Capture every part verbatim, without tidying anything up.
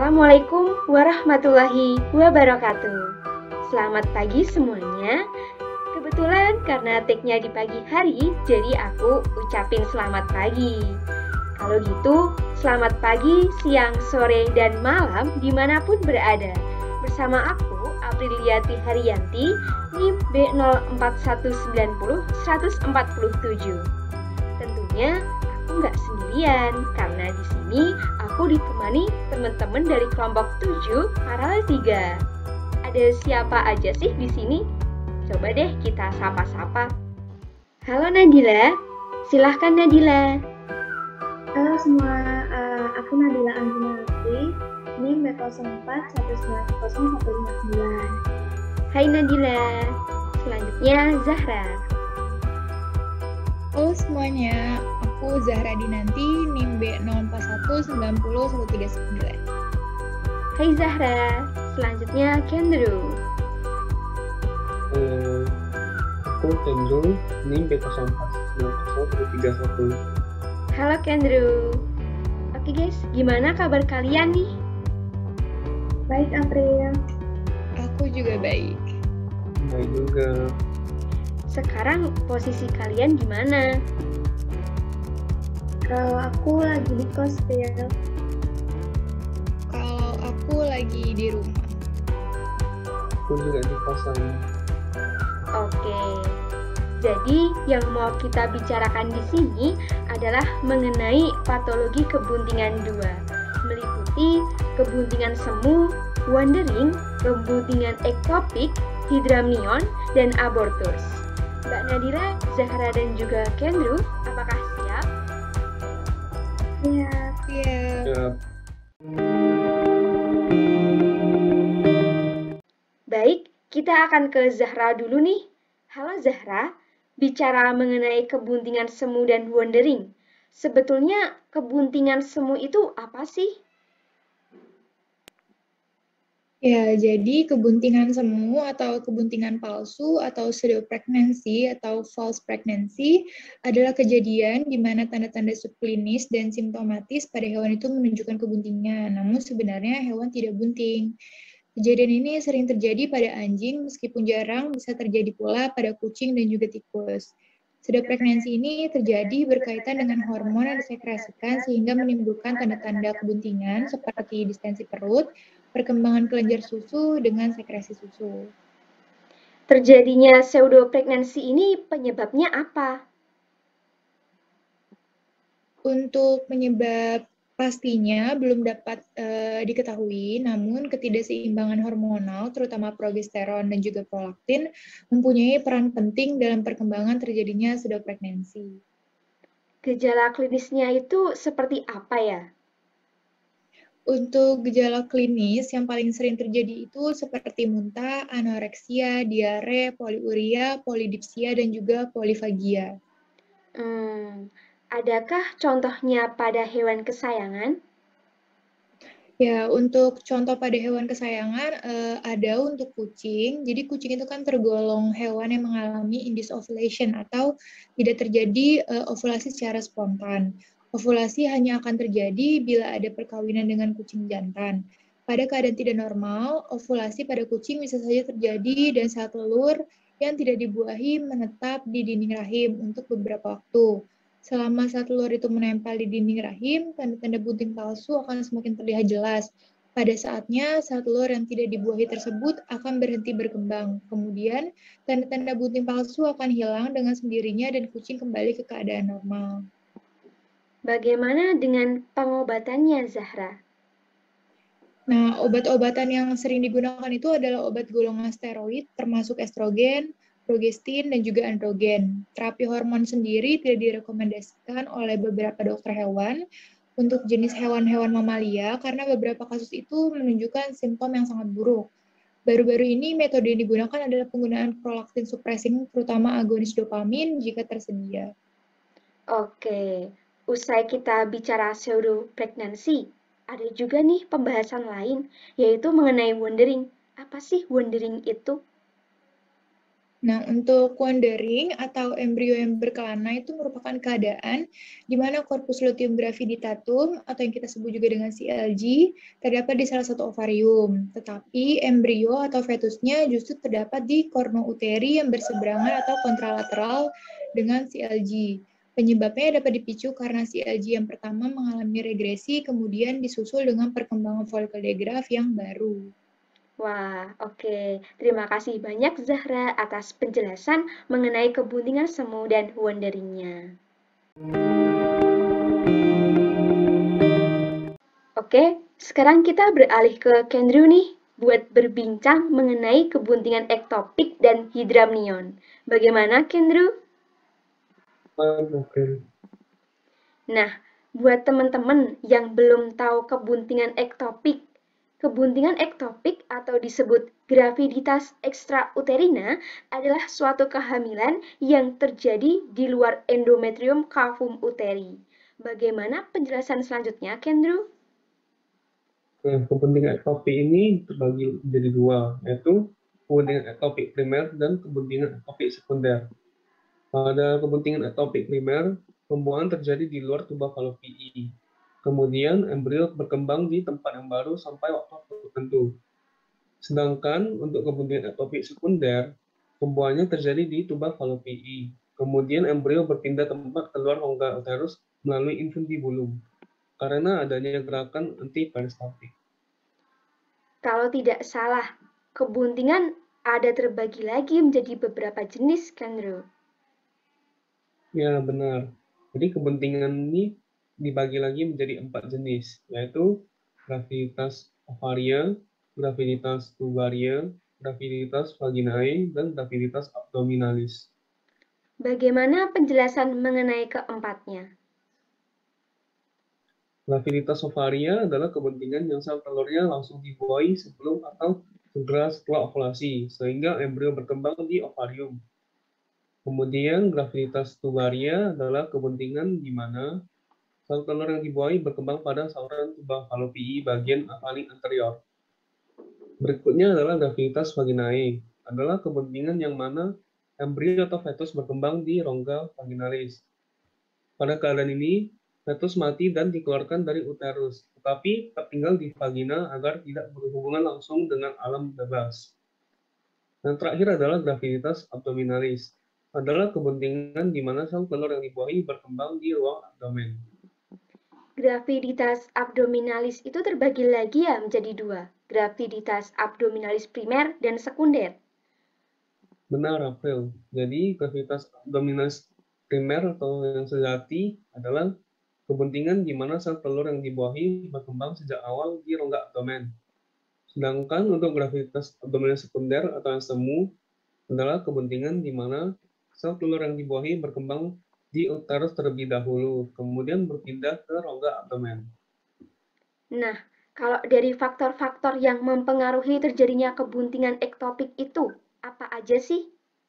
Assalamualaikum warahmatullahi wabarakatuh. Selamat pagi semuanya. Kebetulan karena take-nya di pagi hari, jadi aku ucapin selamat pagi. Kalau gitu, selamat pagi, siang, sore, dan malam dimanapun berada. Bersama aku, Apriliati Haryanti, N I M B nol empat satu sembilan nol satu empat tujuh. Tentunya aku nggak sendirian, karena di sini aku ditemani teman-teman dari kelompok tujuh paralel tiga. Ada siapa aja sih di sini? Coba deh kita sapa-sapa. Halo Nadila, silahkan Nadila. Halo semua, uh, aku Nadila Anjunati, N I M B nol empat satu sembilan nol satu lima sembilan. Hai Nadila, selanjutnya Zahra. Halo semuanya, aku Zahra Dinanti, N I M B nol empat satu sembilan nol satu tiga sembilan. Hai Zahra, selanjutnya Kendru. Halo, aku Kendru, N I M B nol empat sembilan nol satu tiga satu. Halo Kendru. Oke guys, gimana kabar kalian nih? Baik April. Aku juga baik. Baik juga. Sekarang posisi kalian gimana? Kalau aku lagi di kos, April. Kalau aku lagi di rumah. Aku juga di kosan. Oke. Jadi yang mau kita bicarakan di sini adalah mengenai patologi kebuntingan dua, meliputi kebuntingan semu, wandering, kebuntingan ektopik, hidramnion, dan abortus. Mbak Nadira, Zahra, dan juga Kendru, apakah siap? Iya. Iya. Siap. Baik, kita akan ke Zahra dulu nih. Halo Zahra, bicara mengenai kebuntingan semu dan wandering. Sebetulnya kebuntingan semu itu apa sih? Ya, jadi kebuntingan semu atau kebuntingan palsu atau pseudopregnancy atau false pregnancy adalah kejadian di mana tanda-tanda subklinis dan simptomatis pada hewan itu menunjukkan kebuntingan, namun sebenarnya hewan tidak bunting. Kejadian ini sering terjadi pada anjing, meskipun jarang bisa terjadi pula pada kucing dan juga tikus. Pseudopregnancy ini terjadi berkaitan dengan hormon yang disekresikan sehingga menimbulkan tanda-tanda kebuntingan seperti distensi perut, perkembangan kelenjar susu dengan sekresi susu. Terjadinya pseudopregnancy ini penyebabnya apa? Untuk penyebab pastinya belum dapat uh, diketahui, namun ketidakseimbangan hormonal, terutama progesteron dan juga prolaktin, mempunyai peran penting dalam perkembangan terjadinya pseudopregnancy. Gejala klinisnya itu seperti apa ya? Untuk gejala klinis yang paling sering terjadi itu seperti muntah, anoreksia, diare, poliuria, polidipsia, dan juga polifagia. Hmm, adakah contohnya pada hewan kesayangan? Ya, untuk contoh pada hewan kesayangan, eh, ada untuk kucing. Jadi kucing itu kan tergolong hewan yang mengalami induced ovulation atau tidak terjadi eh, ovulasi secara spontan. Ovulasi hanya akan terjadi bila ada perkawinan dengan kucing jantan. Pada keadaan tidak normal, ovulasi pada kucing bisa saja terjadi dan saat telur yang tidak dibuahi menetap di dinding rahim untuk beberapa waktu. Selama saat telur itu menempel di dinding rahim, tanda-tanda bunting palsu akan semakin terlihat jelas. Pada saatnya, saat telur yang tidak dibuahi tersebut akan berhenti berkembang. Kemudian, tanda-tanda bunting palsu akan hilang dengan sendirinya dan kucing kembali ke keadaan normal. Bagaimana dengan pengobatannya, Zahra? Nah, obat-obatan yang sering digunakan itu adalah obat golongan steroid, termasuk estrogen, progestin, dan juga androgen. Terapi hormon sendiri tidak direkomendasikan oleh beberapa dokter hewan untuk jenis hewan-hewan mamalia karena beberapa kasus itu menunjukkan simptom yang sangat buruk. Baru-baru ini metode yang digunakan adalah penggunaan prolaktin suppressing, terutama agonis dopamin jika tersedia. Oke, usai kita bicara pseudopregnancy, ada juga nih pembahasan lain, yaitu mengenai wandering. Apa sih wandering itu? Nah, untuk wandering atau embrio yang berkelana itu merupakan keadaan di mana korpus luteum graviditatum atau yang kita sebut juga dengan C L G terdapat di salah satu ovarium, tetapi embrio atau fetusnya justru terdapat di korno uteri yang berseberangan atau kontralateral dengan C L G. Penyebabnya dapat dipicu karena C L G yang pertama mengalami regresi, kemudian disusul dengan perkembangan follicle digraph yang baru. Wah, oke. Terima kasih banyak Zahra atas penjelasan mengenai kebuntingan semu dan wandering-nya. Oke, sekarang kita beralih ke Kendrew nih buat berbincang mengenai kebuntingan ektopik dan hidramnion. Bagaimana Kendrew? Oke. Nah, buat teman-teman yang belum tahu kebuntingan ektopik, kebuntingan ektopik atau disebut graviditas ekstrauterina adalah suatu kehamilan yang terjadi di luar endometrium cavum uteri. Bagaimana penjelasan selanjutnya, Kendrew? Nah, kepentingan ektopik ini terbagi menjadi dua, yaitu kepentingan ektopik primer dan kepentingan ektopik sekunder. Pada kepentingan ektopik primer, pembuahan terjadi di luar tuba fallopiae. Kemudian embrio berkembang di tempat yang baru sampai waktu tertentu. Sedangkan untuk kepentingan ektopik sekunder, pembuahannya terjadi di tuba fallopiae. Kemudian embrio berpindah tempat keluar rongga uterus melalui infundibulum karena adanya gerakan antiperistaltik. Kalau tidak salah, kebuntingan ada terbagi lagi menjadi beberapa jenis, Kendrew. Ya, benar. Jadi kepentingan ini dibagi lagi menjadi empat jenis, yaitu graviditas ovaria, graviditas tubaria, graviditas vaginae, dan graviditas abdominalis. Bagaimana penjelasan mengenai keempatnya? Graviditas ovaria adalah kepentingan yang sel telurnya langsung dibuahi sebelum atau segera setelah ovulasi, sehingga embrio berkembang di ovarium. Kemudian graviditas tubaria adalah kepentingan di mana sel telur yang dibuahi berkembang pada saluran tuba fallopiae bagian paling anterior. Berikutnya adalah graviditas vaginae, adalah kepentingan yang mana embrio atau fetus berkembang di rongga vaginalis. Pada keadaan ini, fetus mati dan dikeluarkan dari uterus, tetapi tetap tinggal di vagina agar tidak berhubungan langsung dengan alam bebas. Dan terakhir adalah graviditas abdominalis, adalah kepentingan di mana sel telur yang dibuahi berkembang di ruang abdomen. Graviditas abdominalis itu terbagi lagi ya menjadi dua, graviditas abdominalis primer dan sekunder. Benar, April. Jadi graviditas abdominalis primer atau yang sejati adalah kepentingan di mana sel telur yang dibuahi berkembang sejak awal di rongga abdomen. Sedangkan untuk graviditas abdominalis sekunder atau yang semu adalah kepentingan di mana sel telur yang dibuahi berkembang di uterus terlebih dahulu, kemudian berpindah ke rongga abdomen. Nah, kalau dari faktor-faktor yang mempengaruhi terjadinya kebuntingan ektopik itu, apa aja sih?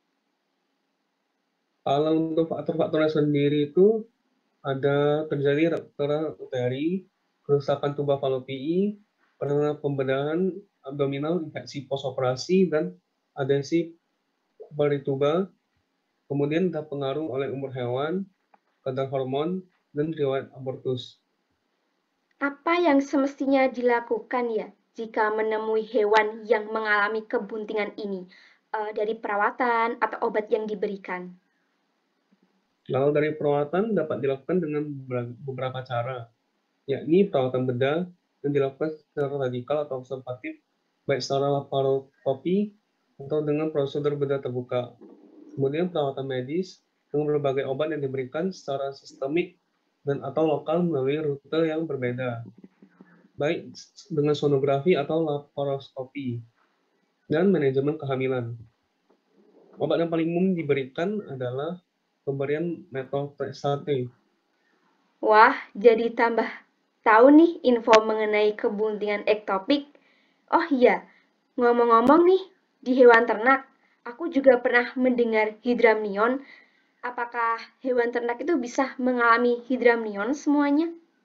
Kalau untuk faktor-faktornya sendiri itu ada terjadi ruptura uteri, kerusakan tuba fallopiae, pernah pembedahan abdominal, infeksi postoperasi, dan adesi tuba. Kemudian ada pengaruh oleh umur hewan, kadar hormon, dan riwayat abortus. Apa yang semestinya dilakukan ya jika menemui hewan yang mengalami kebuntingan ini, uh, dari perawatan atau obat yang diberikan? Lalu dari perawatan dapat dilakukan dengan beberapa cara, yakni perawatan bedah yang dilakukan secara radikal atau observatif, baik secara laparoskopi atau dengan prosedur bedah terbuka. Kemudian perawatan medis dengan berbagai obat yang diberikan secara sistemik dan atau lokal melalui rute yang berbeda, baik dengan sonografi atau laparoskopi, dan manajemen kehamilan. Obat yang paling umum diberikan adalah pemberian metotrexate. Wah, jadi tambah tahu nih info mengenai kebuntingan ektopik. Oh iya, ngomong-ngomong nih, di hewan ternak, aku juga pernah mendengar hidramnion. Apakah hewan ternak itu bisa mengalami hidramnion semuanya?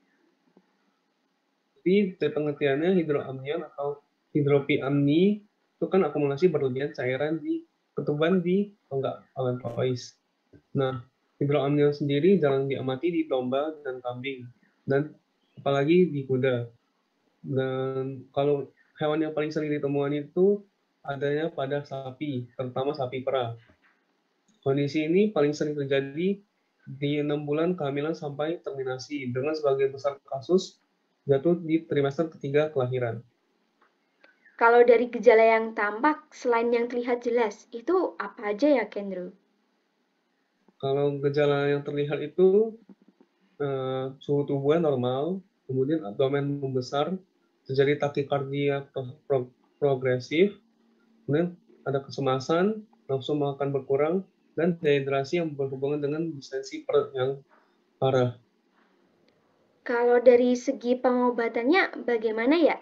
Jadi, pengertiannya hidroamnion atau hidropiamni itu kan akumulasi berlebihan cairan di ketuban di tonggak Allen Toys. Nah, hidroamnion sendiri jarang diamati di domba dan kambing, dan apalagi di kuda. Dan kalau hewan yang paling sering ditemukan itu adanya pada sapi, terutama sapi perah. Kondisi ini paling sering terjadi di enam bulan kehamilan sampai terminasi, dengan sebagian besar kasus jatuh di trimester ketiga kelahiran. Kalau dari gejala yang tampak, selain yang terlihat jelas, itu apa aja ya, Kendro? Kalau gejala yang terlihat itu eh, suhu tubuhnya normal, kemudian abdomen membesar, terjadi takikardia pro progresif, kemudian ada kesemasan, nafsu makan berkurang, dan dehidrasi yang berhubungan dengan distensi perut yang parah. Kalau dari segi pengobatannya bagaimana ya?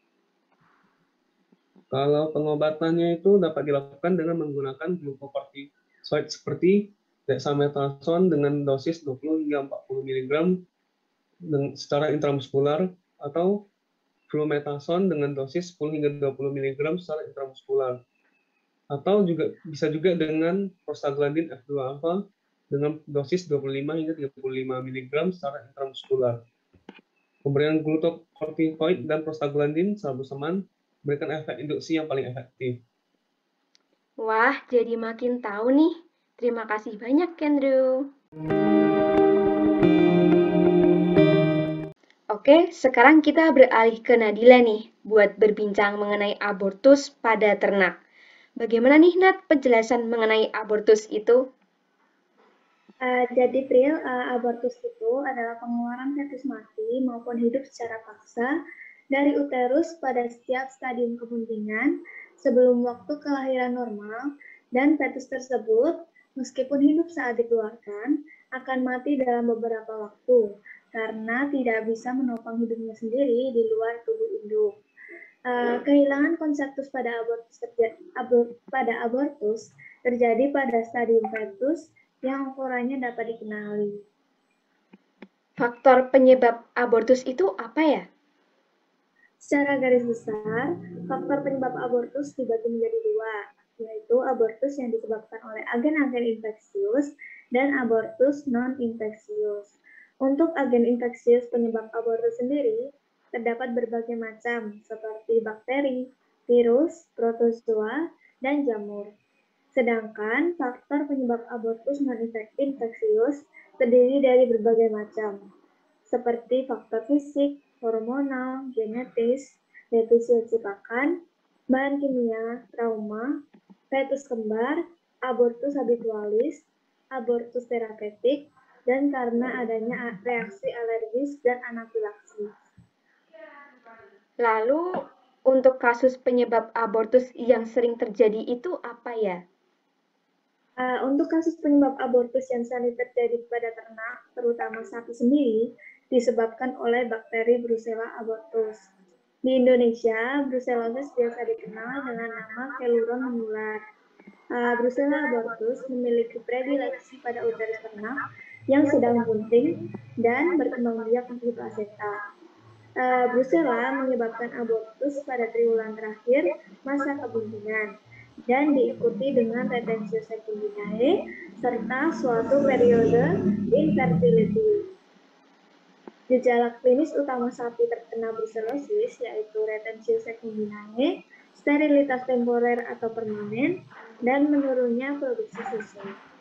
Kalau pengobatannya itu dapat dilakukan dengan menggunakan glukokortikoid seperti dexamethasone dengan dosis dua puluh hingga empat puluh miligram secara intramuskular, atau flumethasone dengan dosis sepuluh hingga dua puluh miligram secara intramuskular. Atau juga bisa juga dengan prostaglandin F dua alfa dengan dosis dua puluh lima hingga tiga puluh lima miligram secara intramuskular. Pemberian glukokortikoid dan prostaglandin secara bersamaan memberikan efek induksi yang paling efektif. Wah, jadi makin tahu nih. Terima kasih banyak, Kendro. Oke, sekarang kita beralih ke Nadila nih, buat berbincang mengenai abortus pada ternak. Bagaimana nih, Nat, penjelasan mengenai abortus itu? Uh, jadi, Pril, uh, abortus itu adalah pengeluaran fetus mati maupun hidup secara paksa dari uterus pada setiap stadium kebuntingan sebelum waktu kelahiran normal, dan fetus tersebut, meskipun hidup saat dikeluarkan, akan mati dalam beberapa waktu karena tidak bisa menopang hidupnya sendiri di luar tubuh induk. Uh, kehilangan konseptus pada abortus, abor, pada abortus terjadi pada stadium fetus yang ukurannya dapat dikenali. Faktor penyebab abortus itu apa ya? Secara garis besar, faktor penyebab abortus dibagi menjadi dua, yaitu abortus yang disebabkan oleh agen-agen infeksius dan abortus non-infeksius. Untuk agen infeksius penyebab abortus sendiri, terdapat berbagai macam, seperti bakteri, virus, protozoa, dan jamur. Sedangkan faktor penyebab abortus non-infeksius terdiri dari berbagai macam, seperti faktor fisik, hormonal, genetis, defisiensi pakan, bahan kimia, trauma, fetus kembar, abortus habitualis, abortus terapeutik, dan karena adanya reaksi alergis dan anafilaksi. Lalu, untuk kasus penyebab abortus yang sering terjadi itu apa ya? Uh, untuk kasus penyebab abortus yang sering terjadi pada ternak, terutama sapi sendiri, disebabkan oleh bakteri Brucella abortus. Di Indonesia, brucellosis biasa dikenal dengan nama keluron menular. Uh, Brucella abortus memiliki predileksi pada uterus ternak yang sedang bunting dan berkembang biak untuk plasenta. Uh, Brucella menyebabkan abortus pada triwulan terakhir masa kebuntingan dan diikuti dengan retensio secundinae serta suatu periode infertility. Gejala klinis utama sapi terkena brucellosis yaitu retensio secundinae, sterilitas temporer atau permanen, dan menurunnya produksi susu.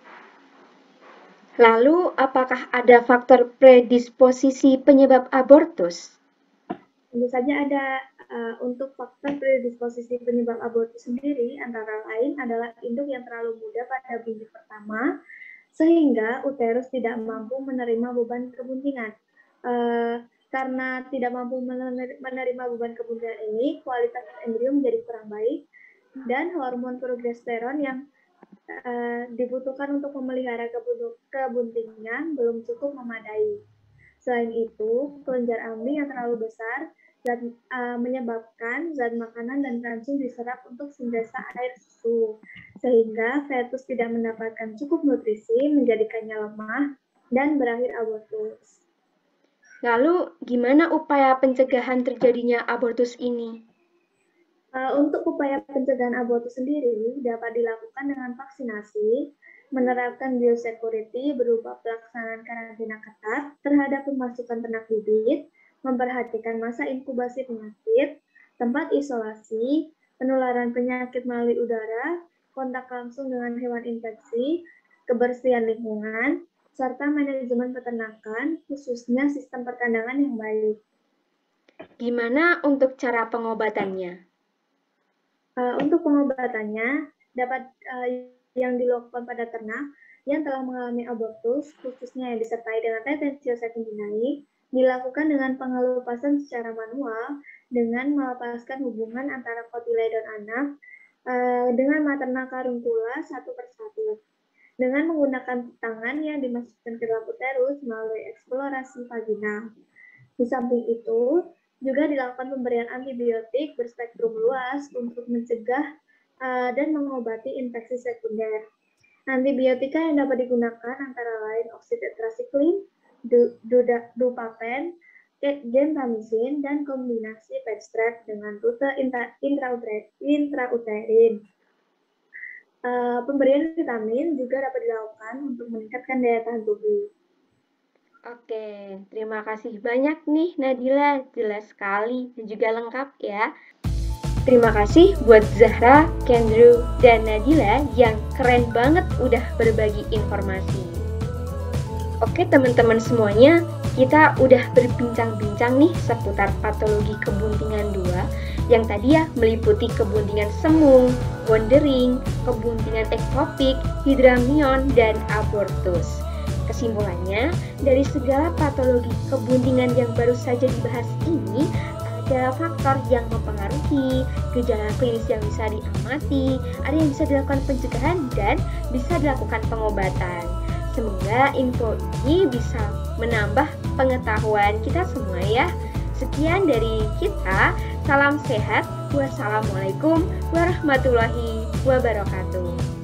Lalu, apakah ada faktor predisposisi penyebab abortus? Tentu saja ada. Uh, untuk faktor predisposisi penyebab abortus sendiri antara lain adalah induk yang terlalu muda pada bunting pertama, sehingga uterus tidak mampu menerima beban kebuntingan. Uh, karena tidak mampu menerima beban kebuntingan ini, kualitas embrio menjadi kurang baik, dan hormon progesteron yang uh, dibutuhkan untuk memelihara kebuntingan belum cukup memadai. Selain itu, kelenjar ambing yang terlalu besar zat, uh, menyebabkan zat makanan dan kalsium diserap untuk sintesa air susu, sehingga fetus tidak mendapatkan cukup nutrisi, menjadikannya lemah, dan berakhir abortus. Lalu, gimana upaya pencegahan terjadinya abortus ini? Uh, untuk upaya pencegahan abortus sendiri dapat dilakukan dengan vaksinasi, menerapkan biosecurity berupa pelaksanaan karantina ketat terhadap pemasukan ternak bibit, memperhatikan masa inkubasi penyakit, tempat isolasi, penularan penyakit melalui udara, kontak langsung dengan hewan infeksi, kebersihan lingkungan, serta manajemen peternakan, khususnya sistem perkandangan yang baik. Gimana untuk cara pengobatannya? Uh, untuk pengobatannya dapat uh, yang dilakukan pada ternak yang telah mengalami abortus, khususnya yang disertai dengan retensio secundinae, dilakukan dengan pengelupasan secara manual dengan melepaskan hubungan antara kotiledon anak uh, dengan materna caruncula satu persatu, dengan menggunakan tangan yang dimasukkan ke dalam uterus melalui eksplorasi vaginal. Di samping itu, juga dilakukan pemberian antibiotik berspektrum luas untuk mencegah uh, dan mengobati infeksi sekunder. Antibiotika yang dapat digunakan antara lain oxytetracycline, dupapen, gentamicin, dan kombinasi pedstrap dengan rute intrauterin. Uh, pemberian vitamin juga dapat dilakukan untuk meningkatkan daya tahan tubuh. Oke, terima kasih banyak nih Nadila, jelas sekali dan juga lengkap ya. Terima kasih buat Zahra, Kendru, dan Nadila yang keren banget udah berbagi informasi. Oke teman-teman semuanya, kita udah berbincang-bincang nih seputar patologi kebuntingan dua yang tadi ya meliputi kebuntingan semung, wandering, kebuntingan ektopik, hidramnion, dan abortus. Kesimpulannya, dari segala patologi kebuntingan yang baru saja dibahas ini, ada faktor yang mempengaruhi, gejala klinis yang bisa diamati, ada yang bisa dilakukan pencegahan, dan bisa dilakukan pengobatan. Semoga info ini bisa menambah pengetahuan kita semua ya. Sekian dari kita, salam sehat, wassalamualaikum warahmatullahi wabarakatuh.